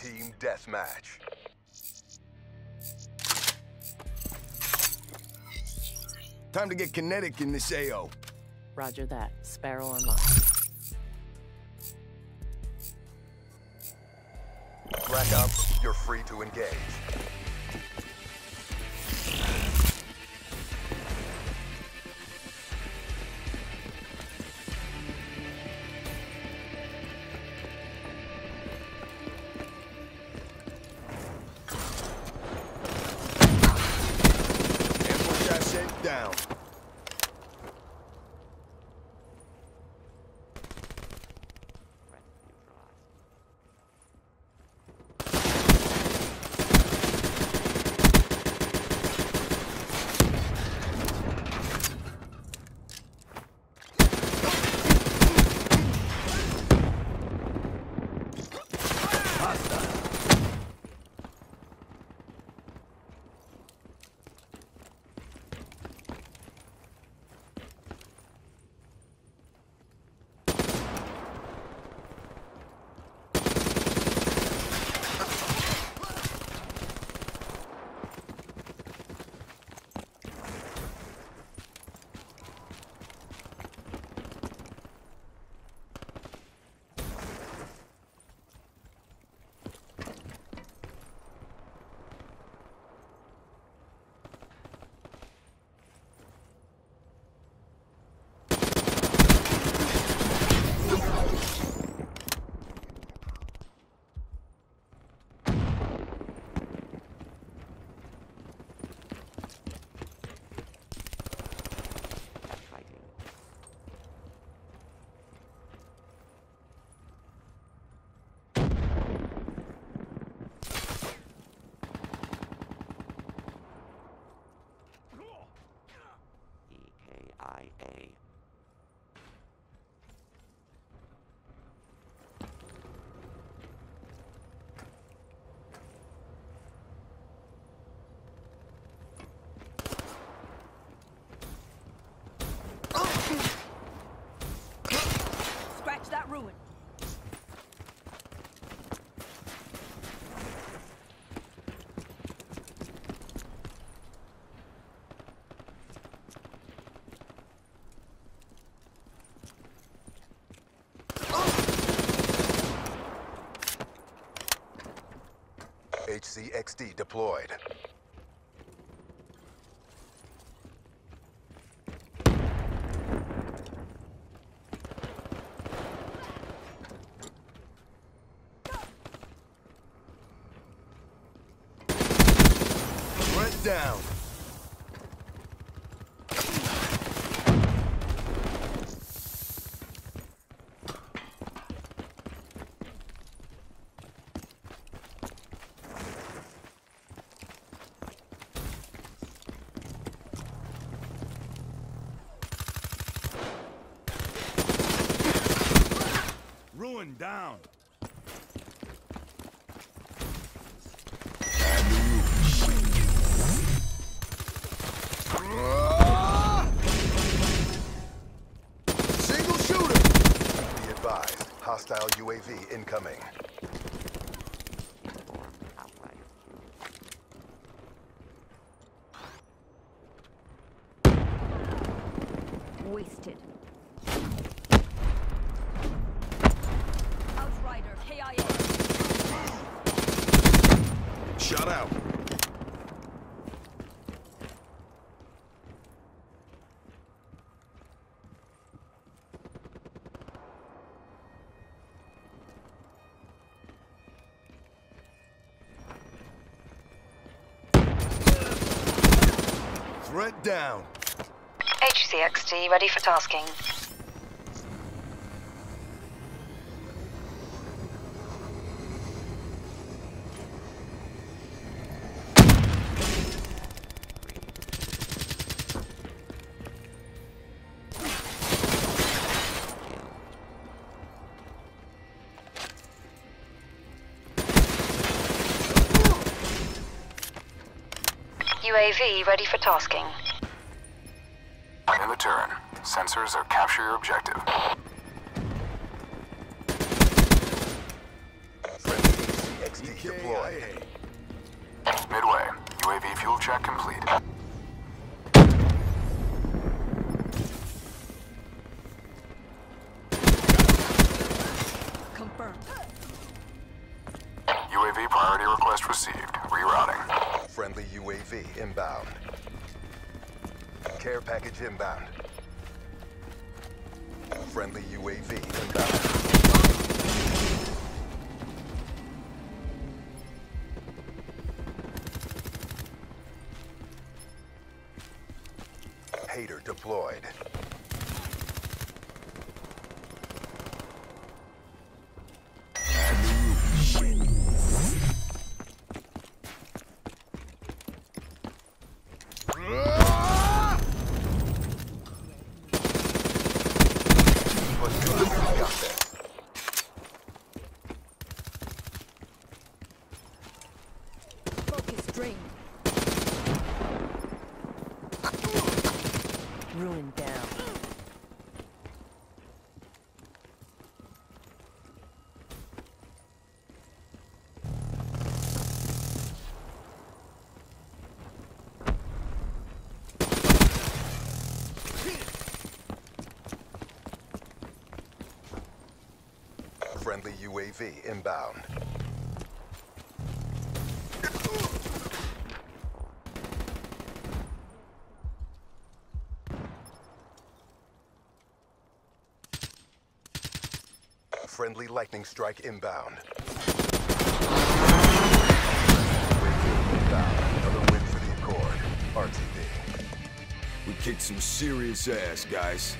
Team Deathmatch. Time to get kinetic in this AO. Roger that. Sparrow online. Rack up, you're free to engage. Ambush asset down. EKIA. Scratch that ruin. HCXD deployed. Threat down. Ruin down. Single shooter. Be advised, hostile UAV incoming. Inform Outrider. Wasted. Outrider, KIA. Shut out. Threat down. HCXD ready for tasking. UAV ready for tasking. In the turn. Sensors are capture your objective. Friendly HCXD deployed. KIA. Midway. UAV fuel check complete. Confirmed. UAV priority request received. Rerouting. Friendly UAV inbound. Care package inbound. Friendly UAV inbound. Hater deployed. Focus drained. Ruin down. Friendly UAV inbound. Friendly lightning strike inbound. Inbound. Another win for the Accord. RTB. We kicked some serious ass, guys.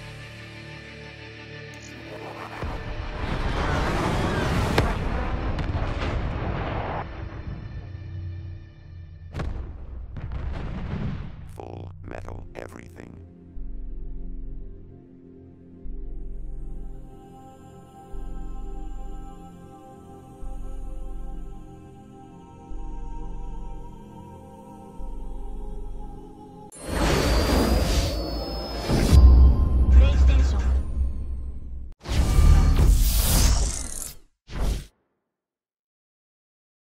Full metal everything.